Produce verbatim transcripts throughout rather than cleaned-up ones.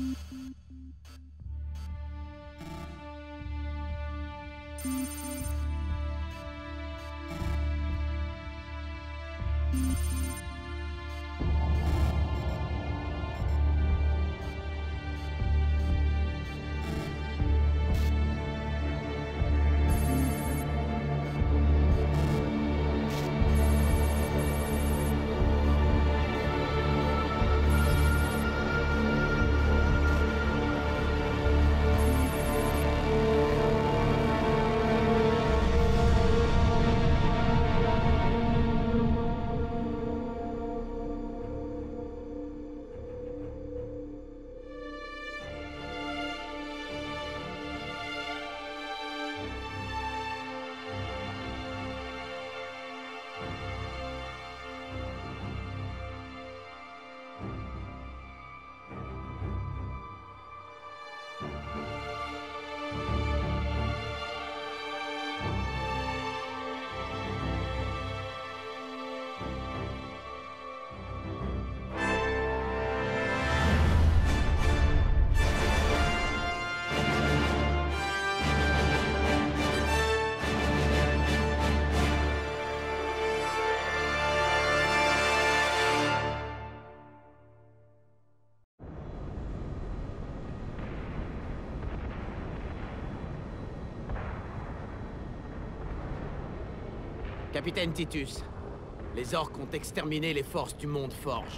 Capitaine Titus, les orques ont exterminé les forces du monde Forge.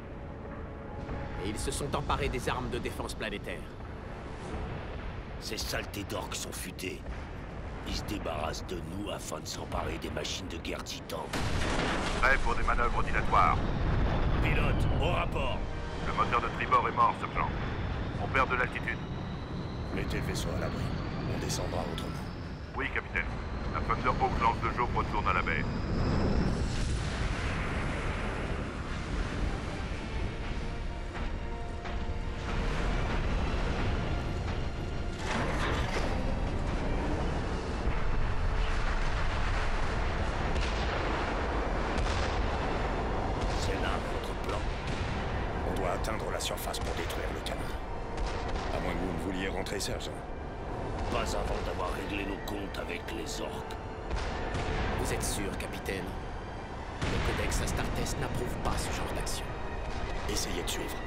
Et ils se sont emparés des armes de défense planétaire. Ces saletés d'orques sont futés. Ils se débarrassent de nous afin de s'emparer des machines de guerre titans. Prêt pour des manœuvres dilatoires. Pilote, au rapport. Le moteur de tribord est mort, sergent. On perd de l'altitude. Mettez le vaisseau à l'abri. On descendra autrement. Oui, capitaine. La Thunderhawk lance de jour retourne à la baie. C'est là votre plan. On doit atteindre la surface pour détruire le canon. À moins que vous ne vouliez rentrer, sergent. Pas avant d'avoir réglé nos comptes avec les orques. Vous êtes sûr, capitaine? Le Codex Astartes n'approuve pas ce genre d'action. Essayez de suivre.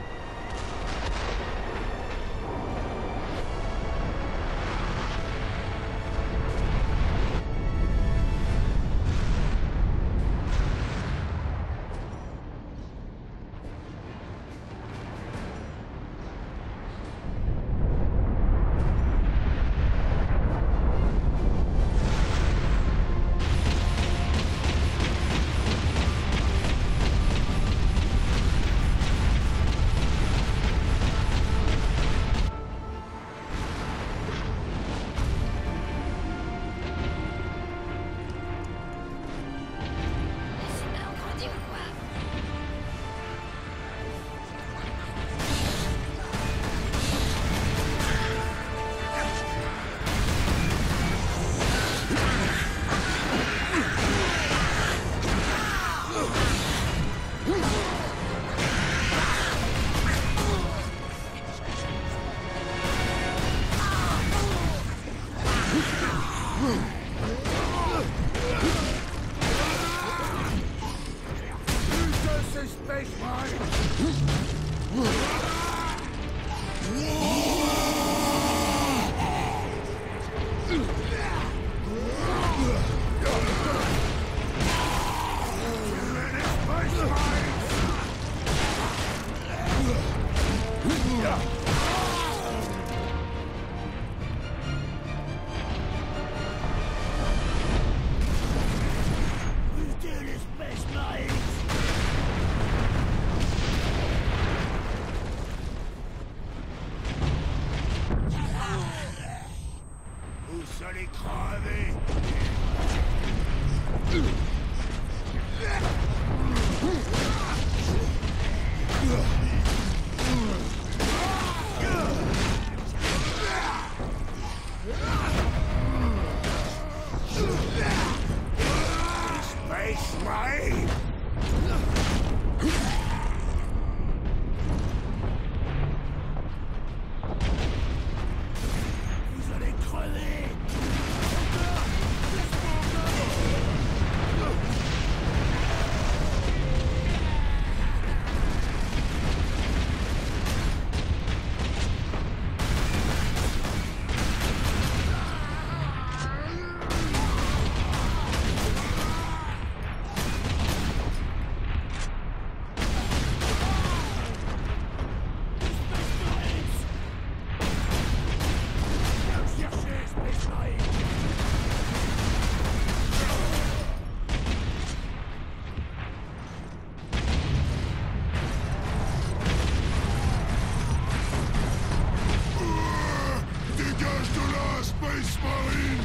Space Marine!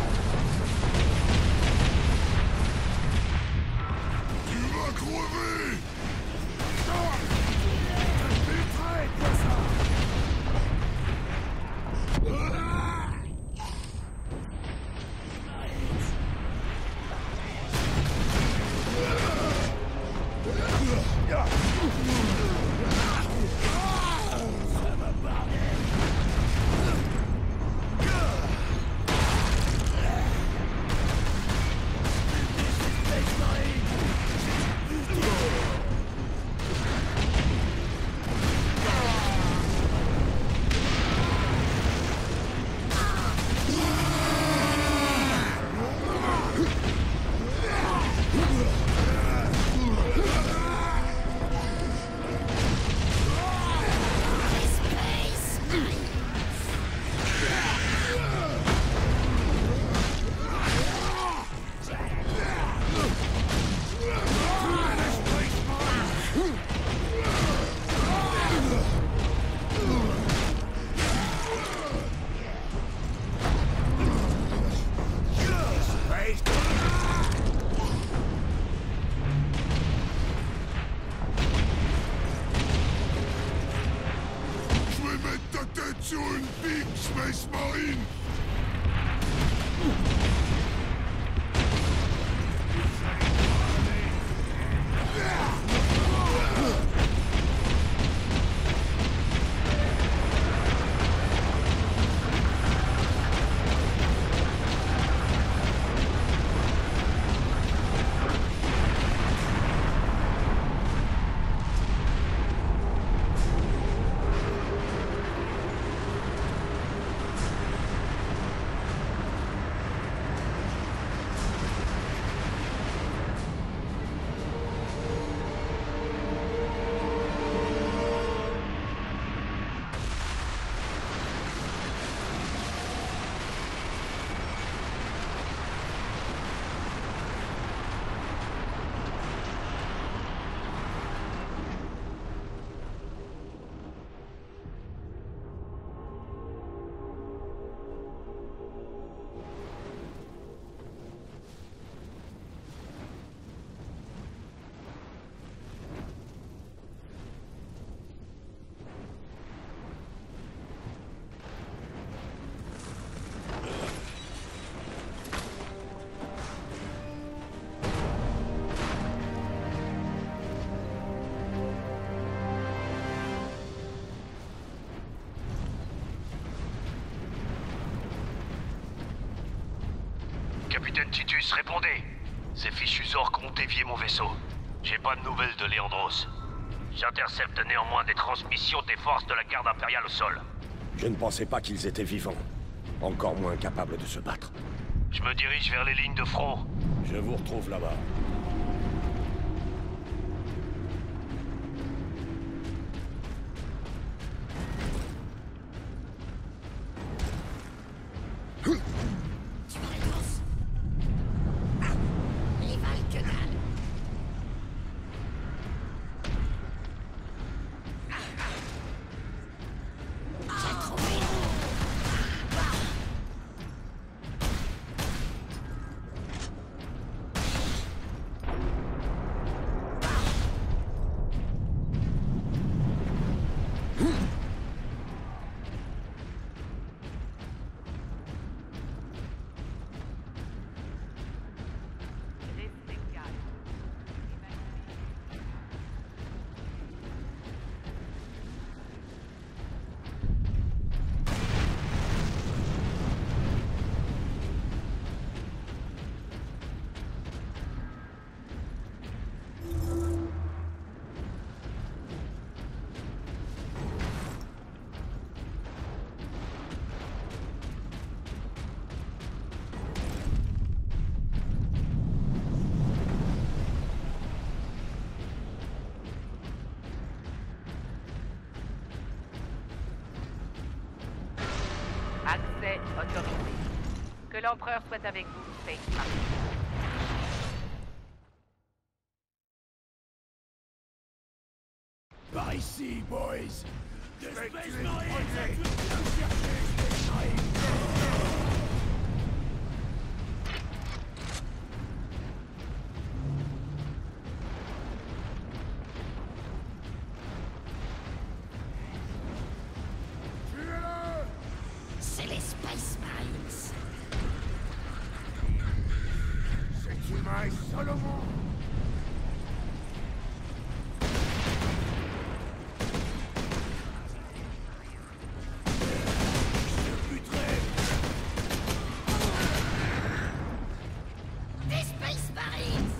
Tu vas crever! Sur une pique, Space Marine! Capitaine Titus, répondez. Ces fichus orques ont dévié mon vaisseau. J'ai pas de nouvelles de Léandros. J'intercepte néanmoins des transmissions des forces de la garde impériale au sol. Je ne pensais pas qu'ils étaient vivants. Encore moins capables de se battre. Je me dirige vers les lignes de front. Je vous retrouve là-bas. Accès autorisé. Que l'Empereur soit avec vous, Space Marine. Par ici, boys! Space Marine! seul au monde. Je buterai. Des Space Marines!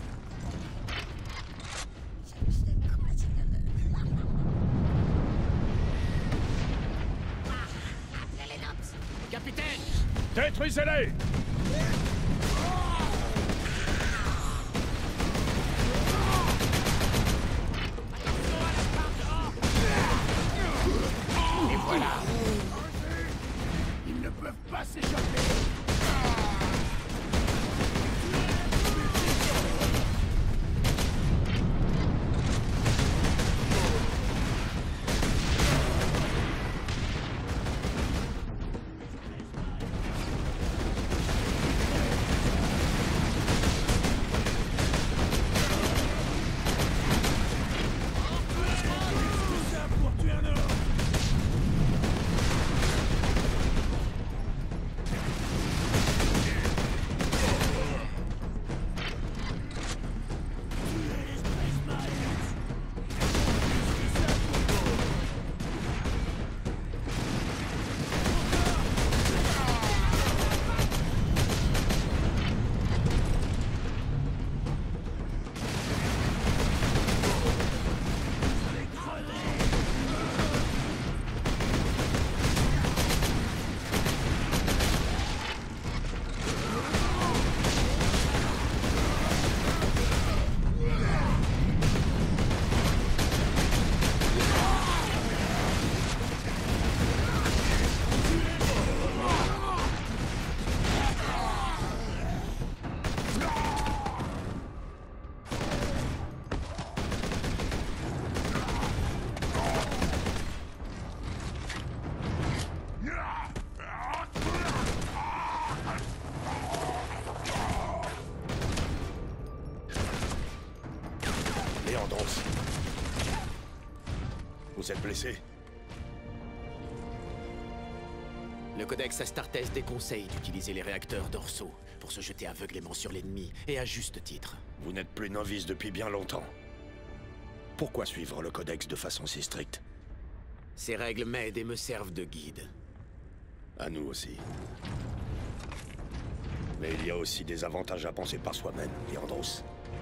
Appelez les Nox! Capitaine! Détruisez-les! Et voilà! Ils ne peuvent pas s'échapper. Léandros. Vous êtes blessé? Le Codex Astartes déconseille d'utiliser les réacteurs dorsaux pour se jeter aveuglément sur l'ennemi, et à juste titre. Vous n'êtes plus novice depuis bien longtemps. Pourquoi suivre le Codex de façon si stricte? Ces règles m'aident et me servent de guide. À nous aussi. Mais il y a aussi des avantages à penser par soi-même, Léandros.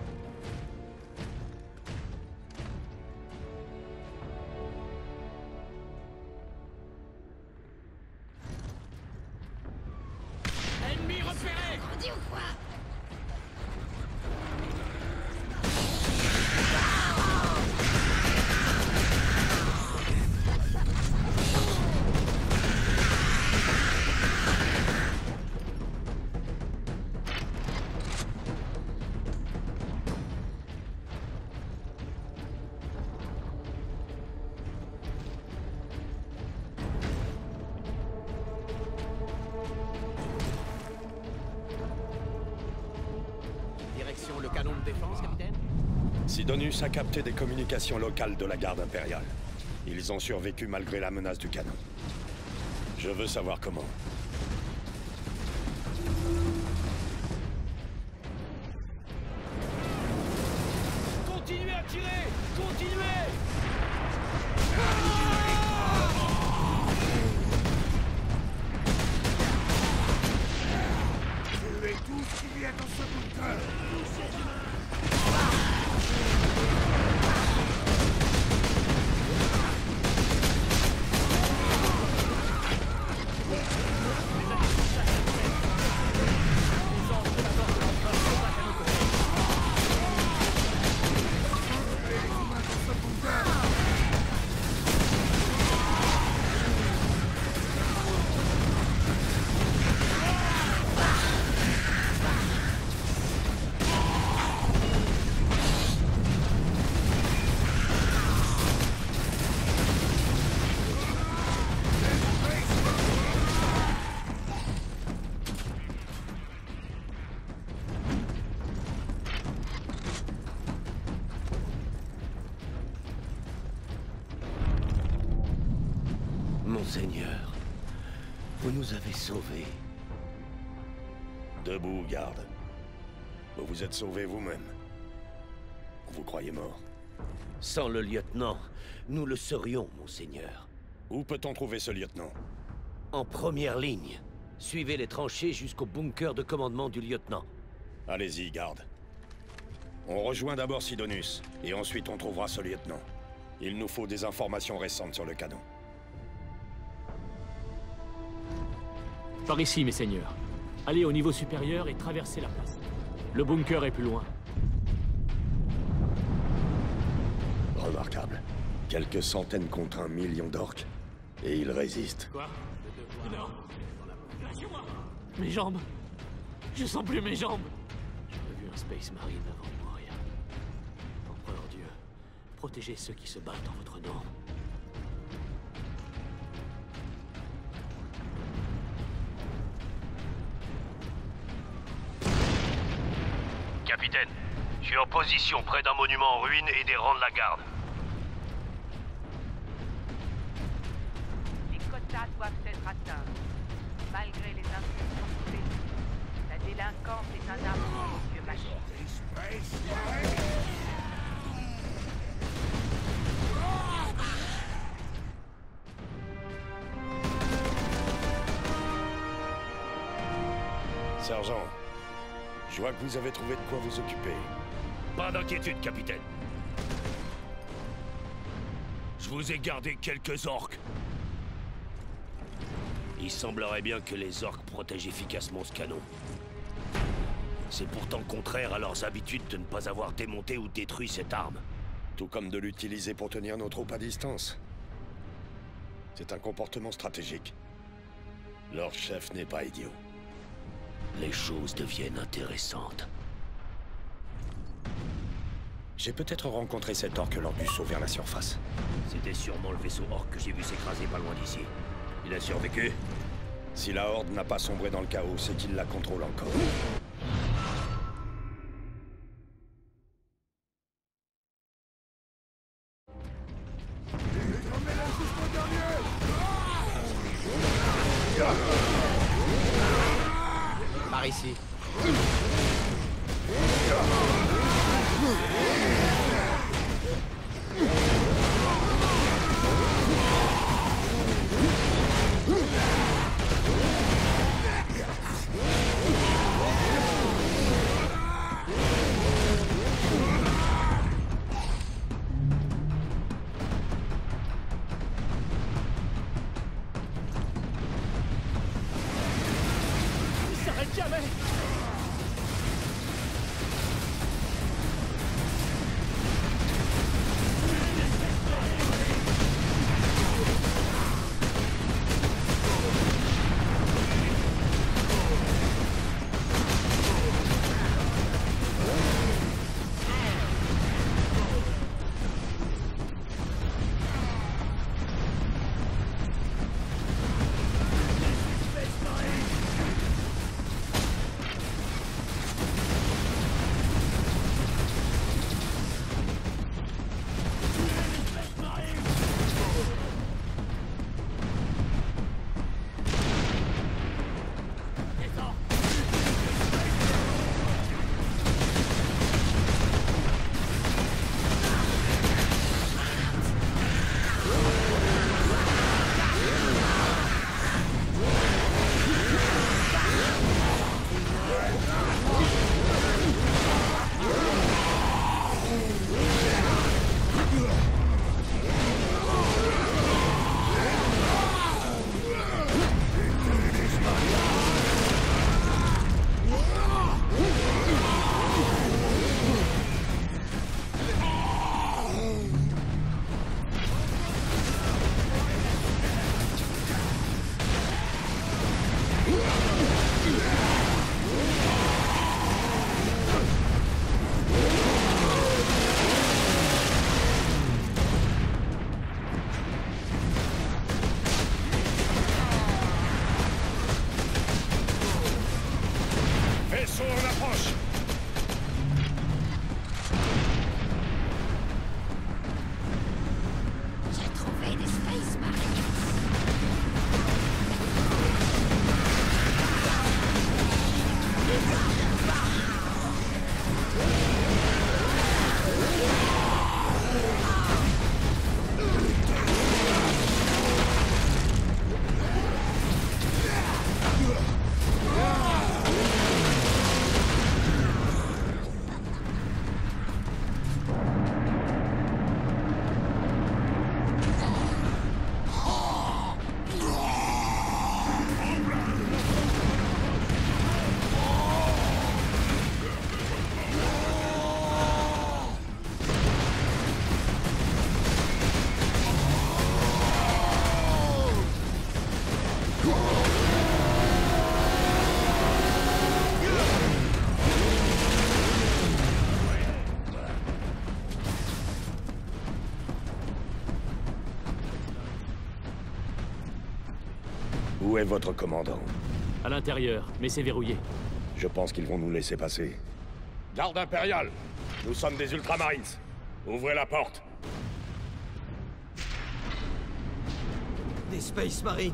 Ennemi repéré! Grandi ou quoi? Direction le canon de défense, capitaine? Sidonius a capté des communications locales de la garde impériale. Ils ont survécu malgré la menace du canon. Je veux savoir comment. Continuez à tirer! Continuez! Tuez tout ce qui vient dans ce bunker. Monseigneur, vous nous avez sauvés. Debout, garde. Vous vous êtes sauvé vous-même. Vous croyez mort? Sans le lieutenant, nous le serions, monseigneur. Où peut-on trouver ce lieutenant? En première ligne. Suivez les tranchées jusqu'au bunker de commandement du lieutenant. Allez-y, garde. On rejoint d'abord Sidonius, et ensuite on trouvera ce lieutenant. Il nous faut des informations récentes sur le canon. Par ici, mes seigneurs. Allez au niveau supérieur et traversez la place. Le bunker est plus loin. Remarquable. Quelques centaines contre un million d'orques, et ils résistent. Quoi? Non. Lâchez-moi. Mes jambes. Je sens plus mes jambes. J'aurais vu un Space Marine avant de mourir. Empereur Dieu, protégez ceux qui se battent en votre nom. Capitaine, je suis en position près d'un monument en ruine et des rangs de la garde. Les quotas doivent être atteints. Malgré les instructions coupées, la délinquance est un arme aux yeux machins. Space Marines! Sergent, je vois que vous avez trouvé de quoi vous occuper. Pas d'inquiétude, capitaine. Je vous ai gardé quelques orques. Il semblerait bien que les orques protègent efficacement ce canon. C'est pourtant contraire à leurs habitudes de ne pas avoir démonté ou détruit cette arme. Tout comme de l'utiliser pour tenir nos troupes à distance. C'est un comportement stratégique. Leur chef n'est pas idiot. Les choses deviennent intéressantes. J'ai peut-être rencontré cet orque lors du saut vers la surface. C'était sûrement le vaisseau orque que j'ai vu s'écraser pas loin d'ici. Il a survécu? Si la Horde n'a pas sombré dans le chaos, c'est qu'il la contrôle encore. Par ici. Jamais. Où est votre commandant? À l'intérieur, mais c'est verrouillé. Je pense qu'ils vont nous laisser passer. Garde impériale! Nous sommes des Ultramarines. Ouvrez la porte. Des Space Marines.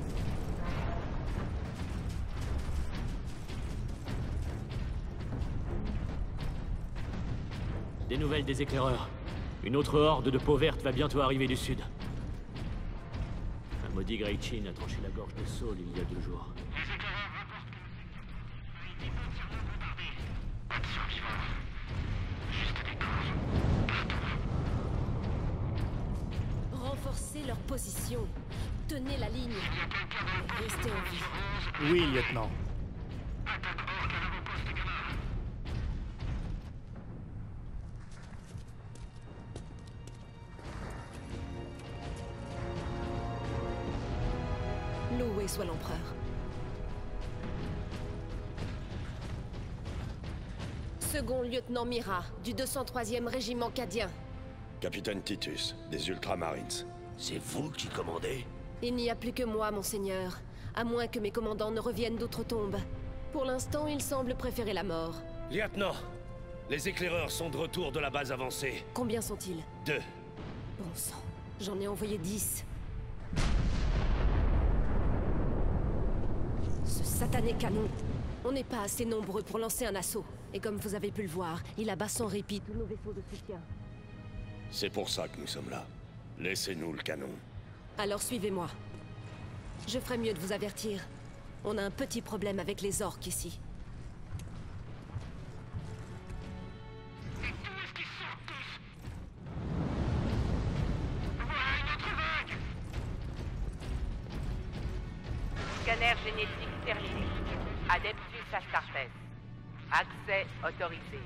Des nouvelles des éclaireurs. Une autre horde de peau verte va bientôt arriver du sud. Un maudit Grey Chin a tranché la gorge de Saul il y a deux jours. Renforcez leur position. Tenez la ligne. Restez en vie. Oui, lieutenant. Loué soit l'empereur. Second lieutenant Mira, du deux cent troisième régiment cadien. Capitaine Titus, des Ultramarines. C'est vous qui commandez? Il n'y a plus que moi, monseigneur. À moins que mes commandants ne reviennent d'outre-tombe. Pour l'instant, ils semblent préférer la mort. Lieutenant, les éclaireurs sont de retour de la base avancée. Combien sont-ils? Deux. Bon sang, j'en ai envoyé dix. Ce satané canon. On n'est pas assez nombreux pour lancer un assaut. Et comme vous avez pu le voir, il abat sans répit tous nos vaisseaux de soutien. C'est pour ça que nous sommes là. Laissez-nous le canon. Alors suivez-moi. Je ferais mieux de vous avertir. On a un petit problème avec les orques ici. Scanner génétique terminé. Adeptus Astartes. Accès autorisé.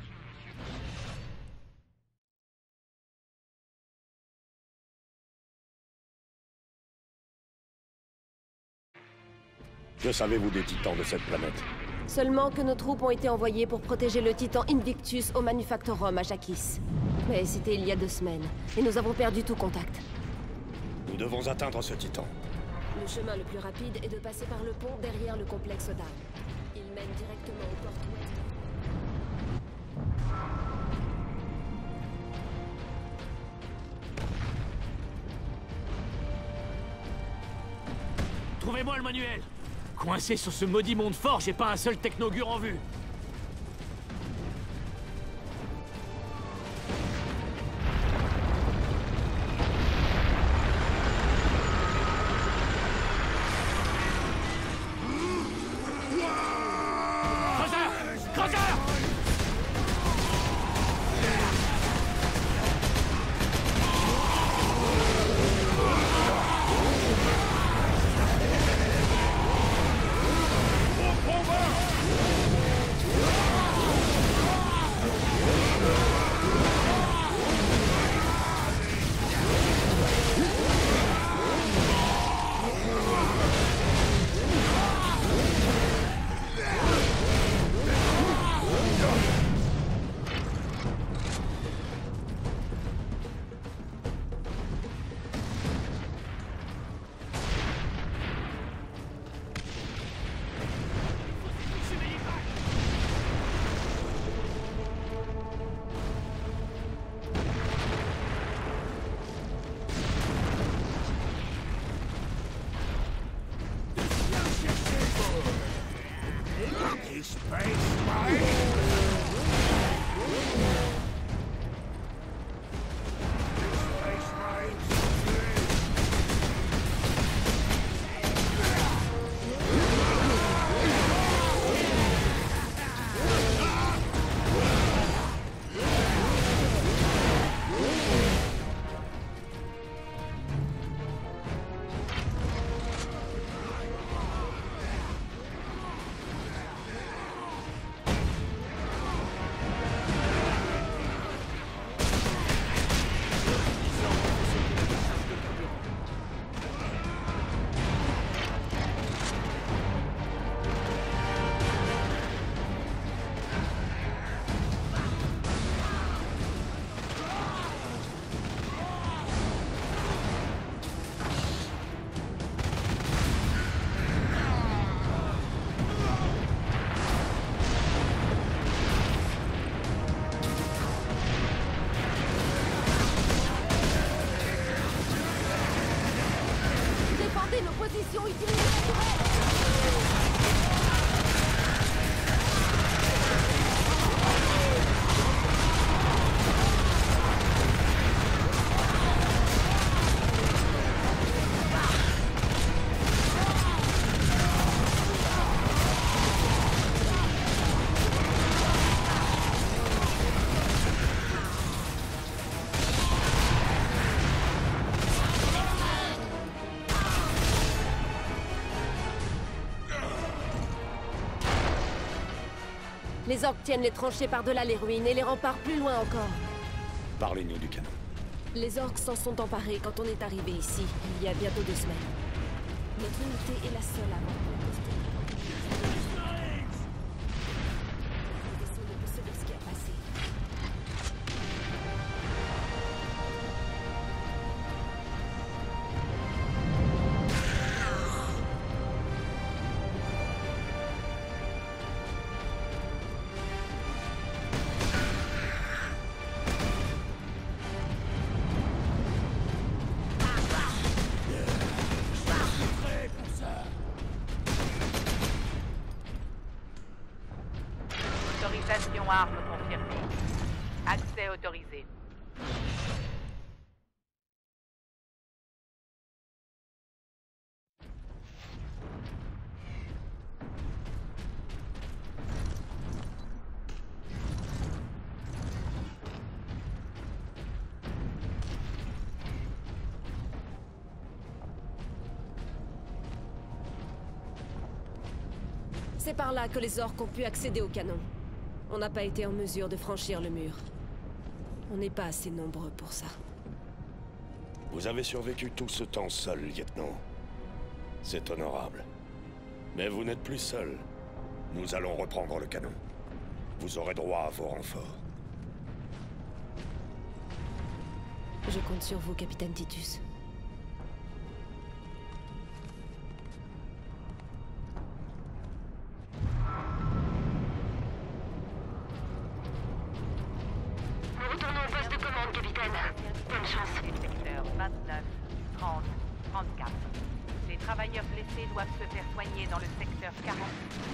Que savez-vous des titans de cette planète? Seulement que nos troupes ont été envoyées pour protéger le titan Invictus au Manufactorum à Jakis. Mais c'était il y a deux semaines, et nous avons perdu tout contact. Nous devons atteindre ce titan. Le chemin le plus rapide est de passer par le pont derrière le complexe d'armes. Il mène directement aux portes ouest. Trouvez-moi le manuel! Coincé sur ce maudit monde fort, j'ai pas un seul technogure en vue! Attention, utilisez la tourelle! Les orques tiennent les tranchées par-delà les ruines et les remparts plus loin encore. Parlez-nous du canon. Les orques s'en sont emparés quand on est arrivé ici, il y a bientôt deux semaines. Notre unité est la seule à avoir pu accoster. Le vaisseau ne peut sauver ce qui a passé. Autorisation arme confirmée. Accès autorisé. C'est par là que les orques ont pu accéder au canon. On n'a pas été en mesure de franchir le mur. On n'est pas assez nombreux pour ça. Vous avez survécu tout ce temps seul, lieutenant. C'est honorable. Mais vous n'êtes plus seul. Nous allons reprendre le canon. Vous aurez droit à vos renforts. Je compte sur vous, capitaine Titus. Secteur vingt-neuf, trente, trente-quatre. Les travailleurs blessés doivent se faire soigner dans le secteur quarante.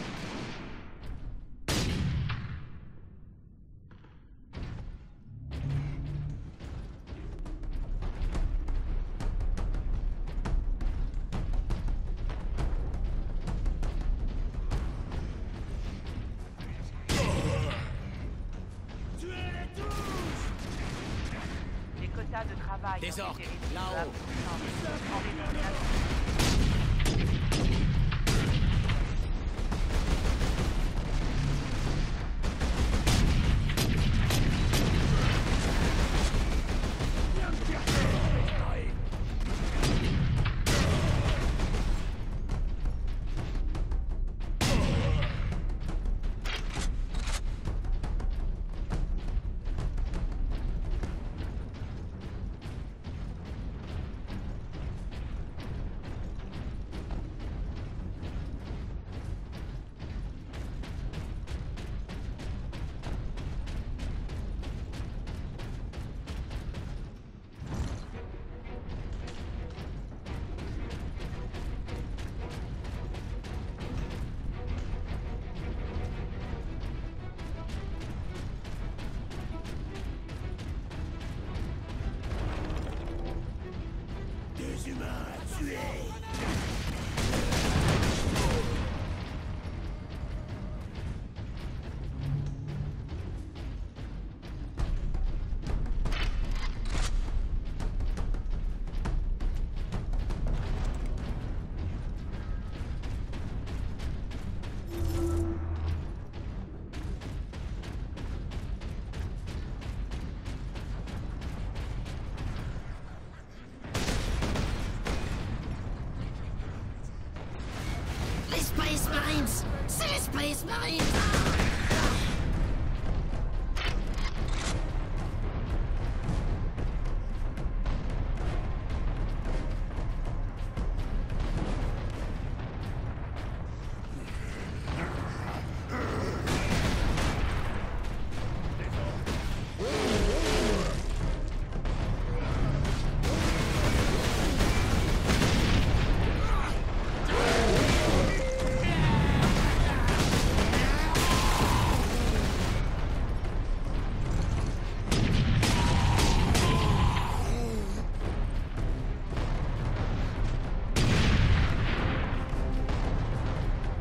Les quotas de travail Des ont orques, été réduits là-haut. à en raison de la- Des humains à tuer. Les Space Marines! C'est les Space Marines!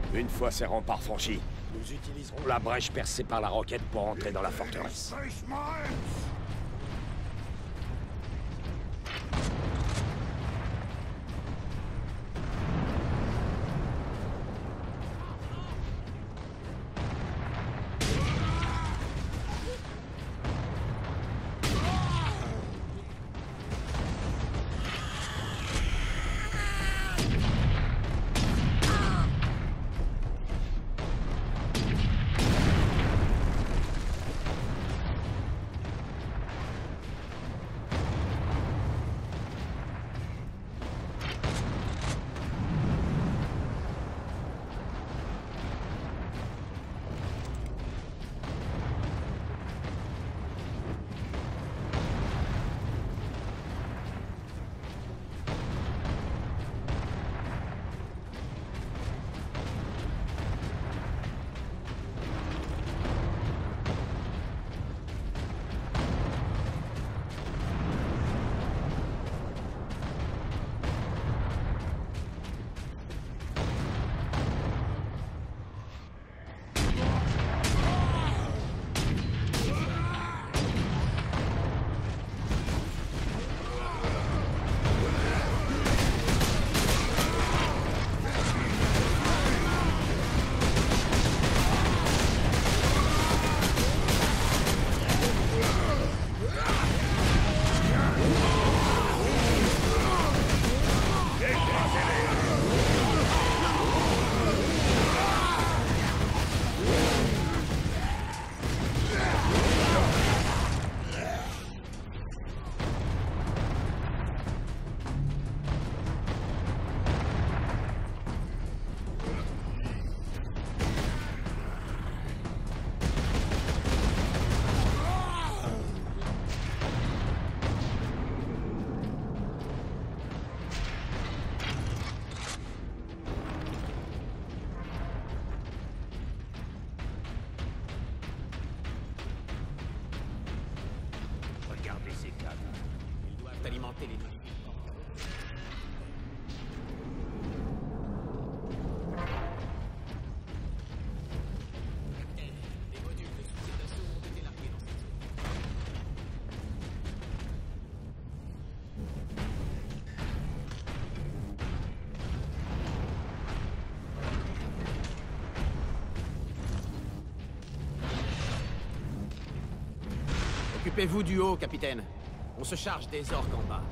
Une fois ces remparts franchis, nous utiliserons la brèche percée par la roquette pour entrer dans la forteresse. Alimenter les... Les modules de soutien d'assaut ont été largués dans cette zone. Occupez-vous du haut, capitaine. On se charge des orques en bas.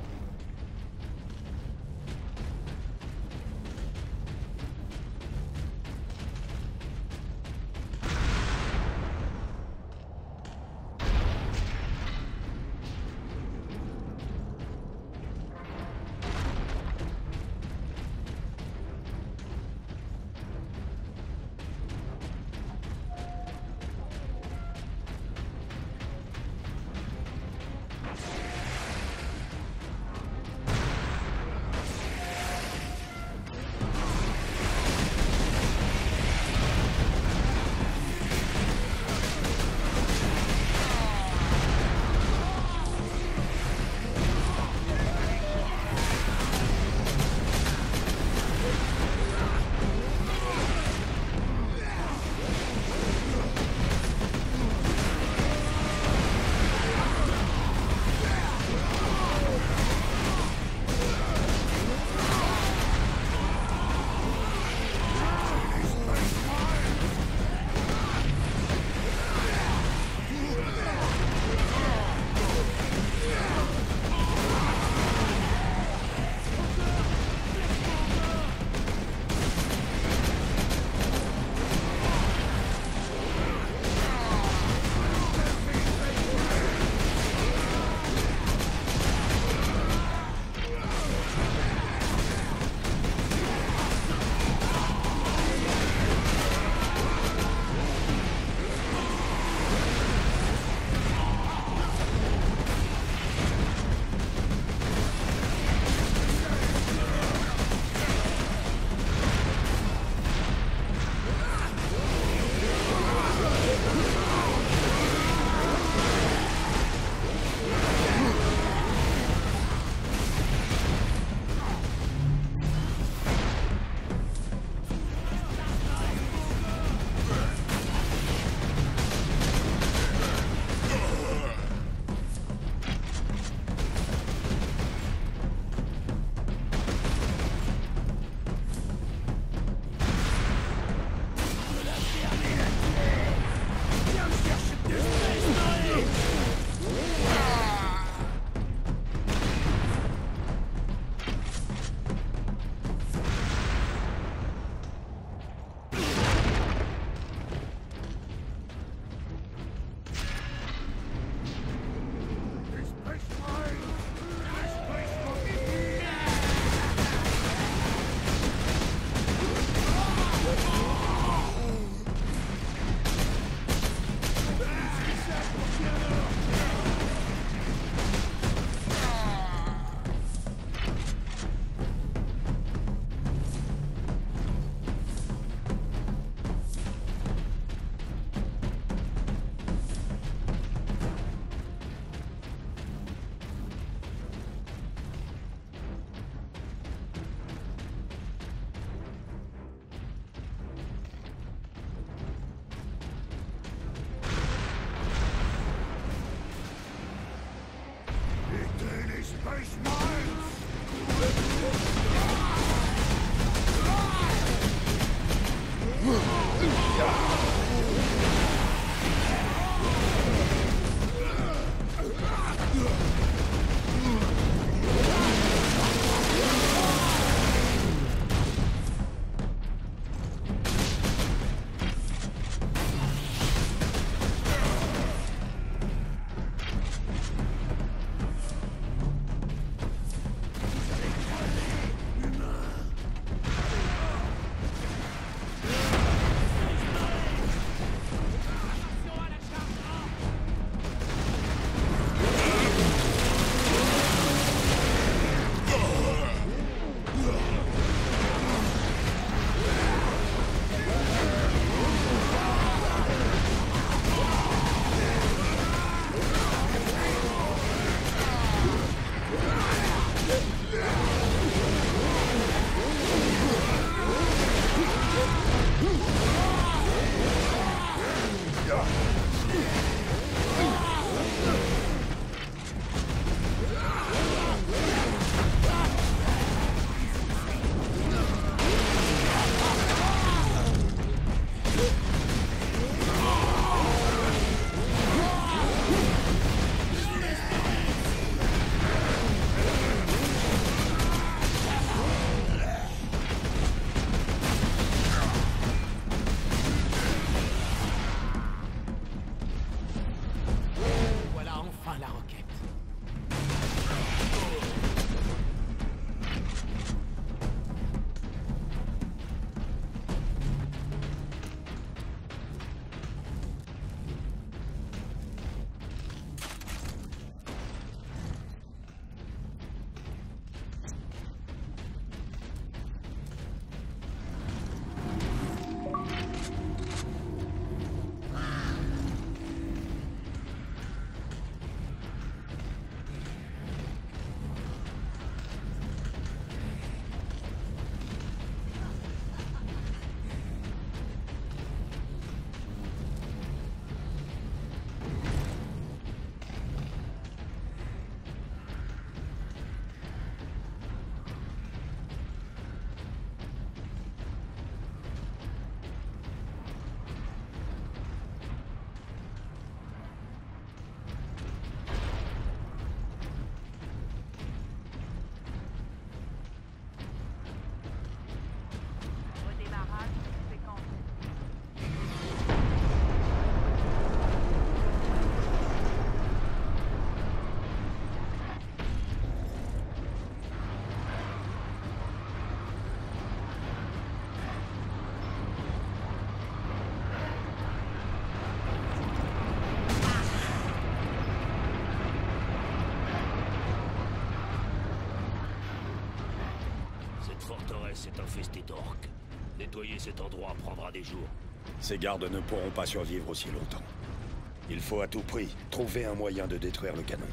est infestée d'orques. Nettoyer cet endroit prendra des jours. Ces gardes ne pourront pas survivre aussi longtemps. Il faut à tout prix trouver un moyen de détruire le canon.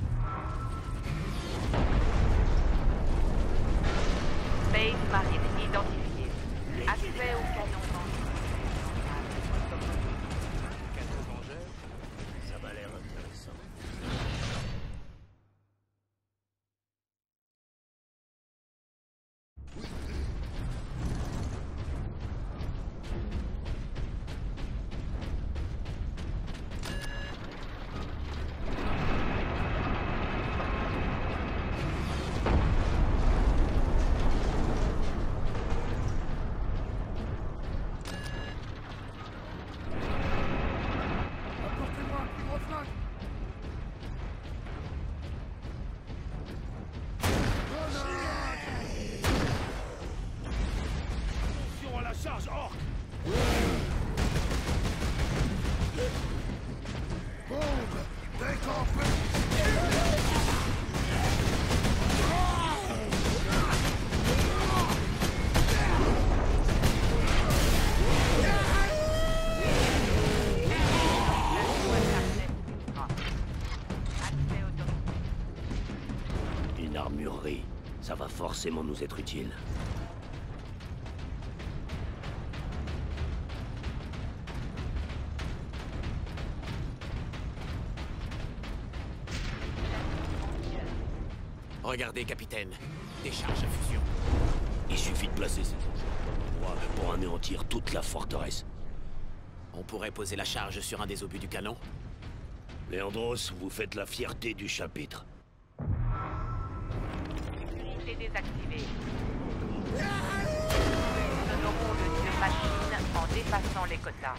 Space Marine identifié. Accès au canon Canon vengeur, ça m'a l'air intéressant. Charge orc. Bombe décampée. Une armurerie. Ça va forcément nous être utile. Regardez, capitaine. Des charges à fusion. Il suffit de placer ces endroits pour anéantir toute la forteresse. On pourrait poser la charge sur un des obus du canon. Léandros, vous faites la fierté du chapitre. Unité désactivée. Nous honorons le dieu machine en dépassant les quotas.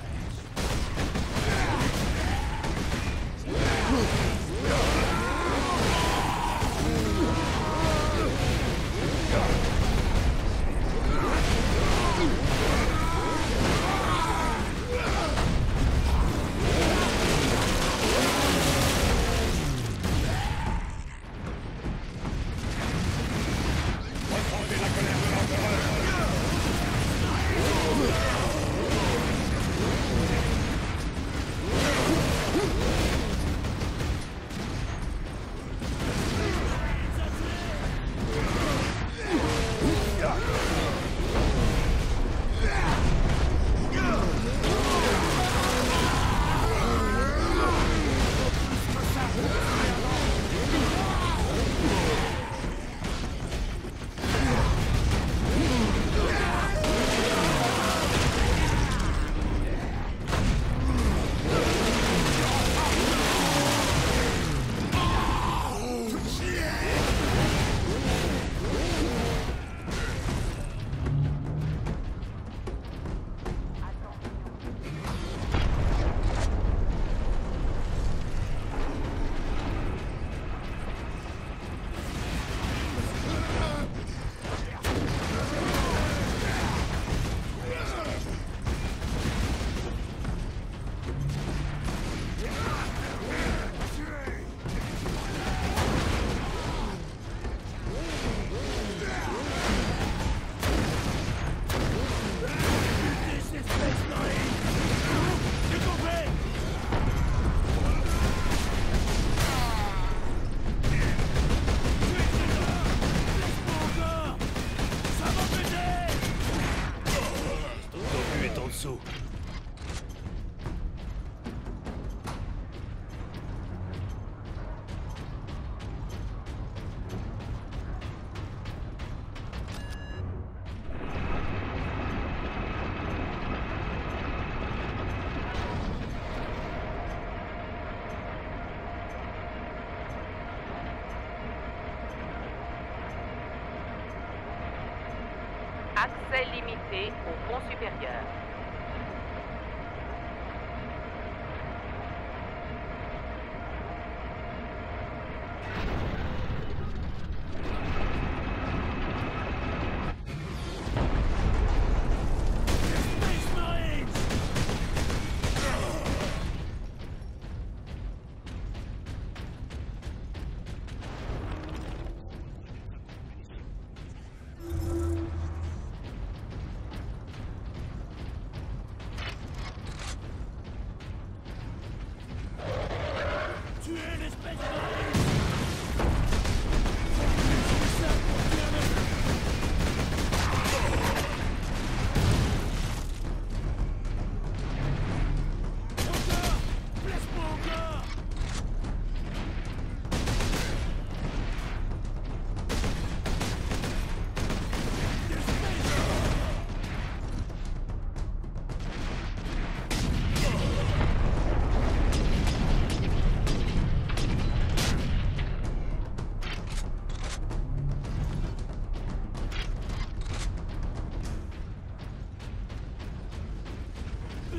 Accès limité au pont supérieur.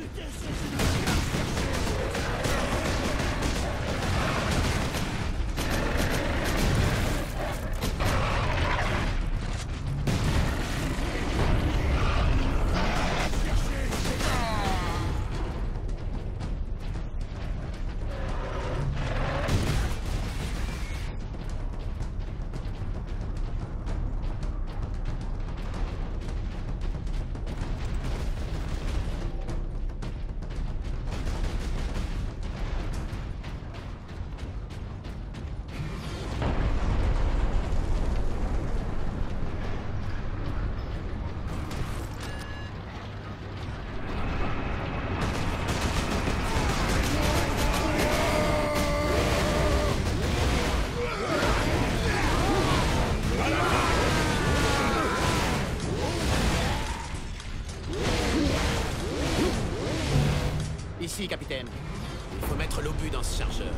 Ici, capitaine. Il faut mettre l'obus dans ce chargeur.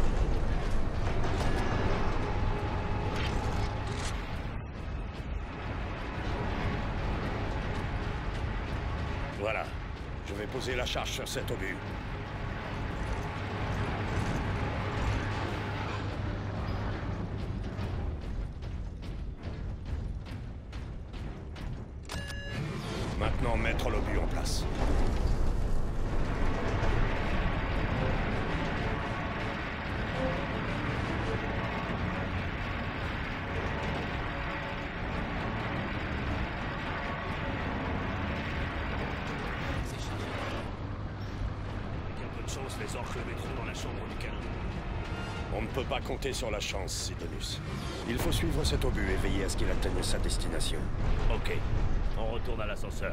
Voilà. Je vais poser la charge sur cet obus. Maintenant, mettre l'obus en place. Les orques le mettront dans la chambre du canon. On ne peut pas compter sur la chance, Sidonius. Il faut suivre cet obus et veiller à ce qu'il atteigne sa destination. Ok. On retourne à l'ascenseur.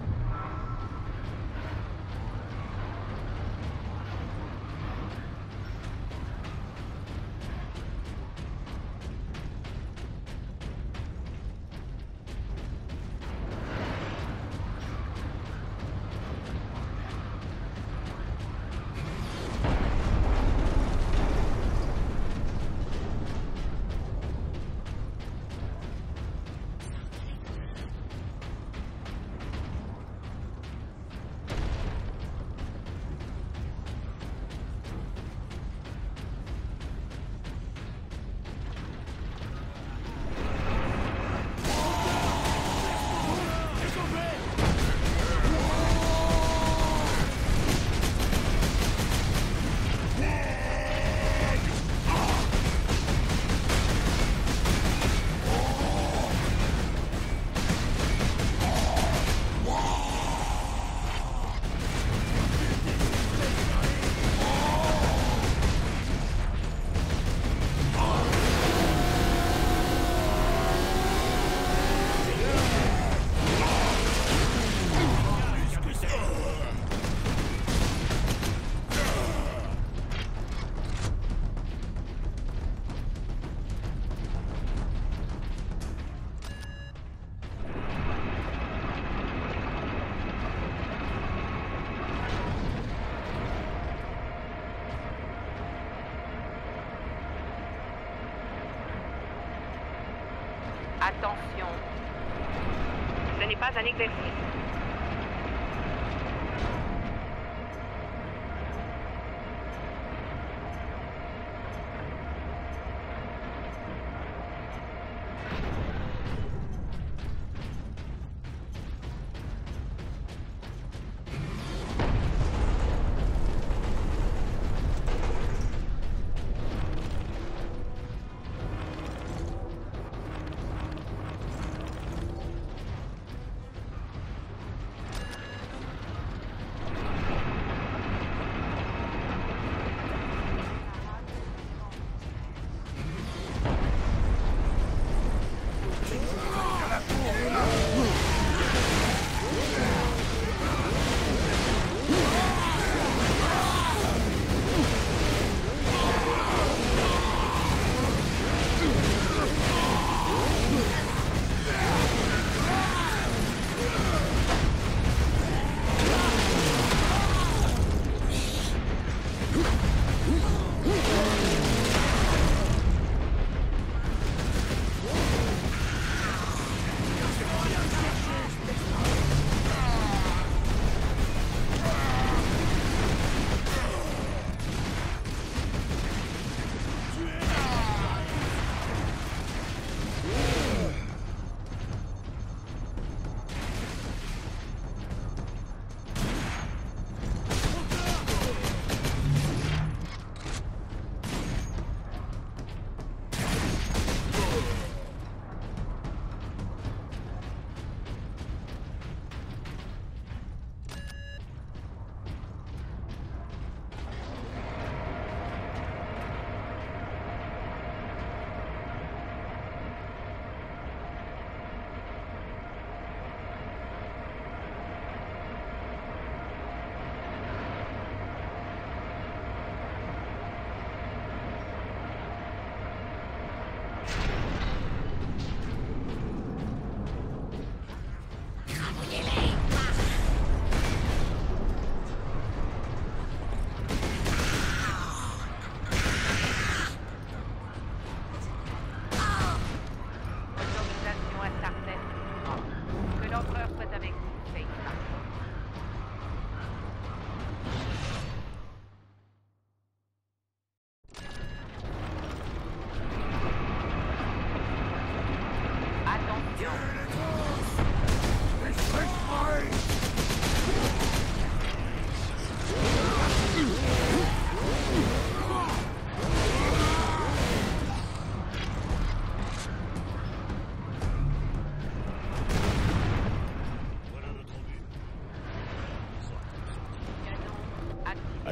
Attention. Ce n'est pas un exercice.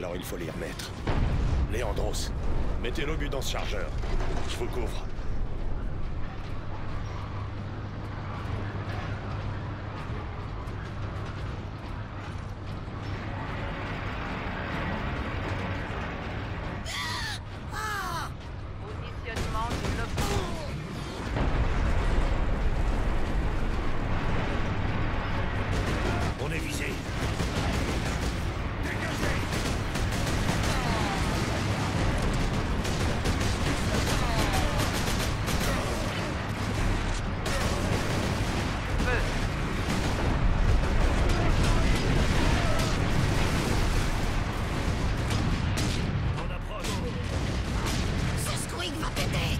Alors il faut les remettre. Léandros, mettez l'obus dans ce chargeur. Je vous couvre. Positionnement de l'obus. On est visé. Ce Squeak va péter.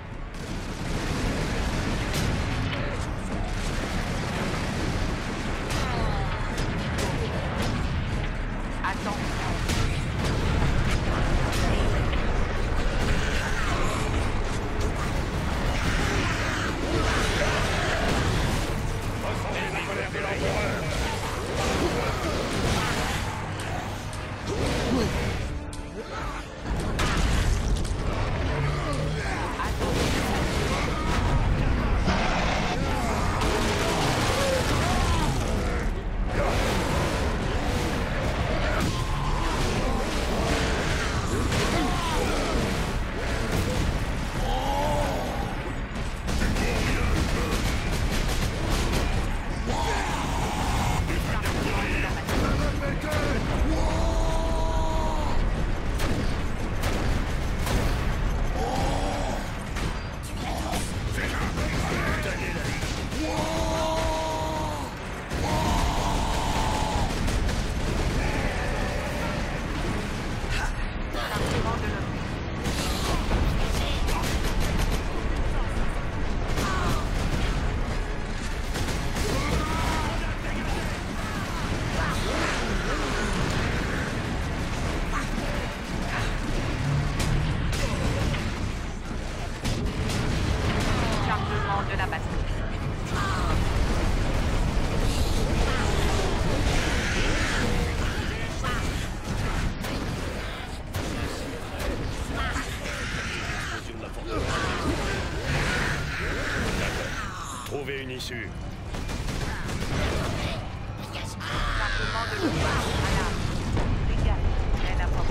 de la batterie. Trouvez une issue. Chargement de l'eau. Alarme. Dégâts. Très important.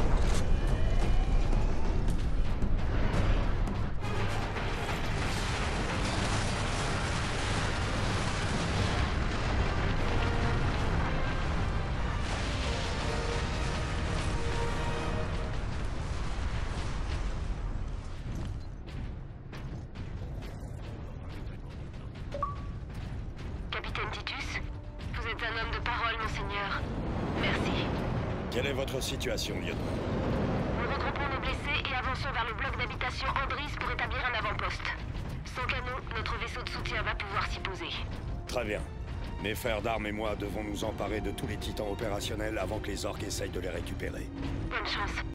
Capitaine Titus, vous êtes un homme de parole, monseigneur. Merci. Quelle est votre situation, lieutenant? Nous regroupons nos blessés et avançons vers le bloc d'habitation Andris pour établir un avant-poste. Sans canot, notre vaisseau de soutien va pouvoir s'y poser. Très bien. Mes frères d'armes et moi devons nous emparer de tous les titans opérationnels avant que les orques essayent de les récupérer. Bonne chance.